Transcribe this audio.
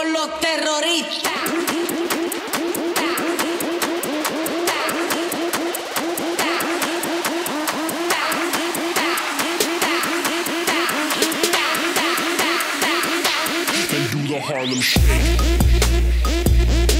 con los terroristas. And do the Harlem Shake.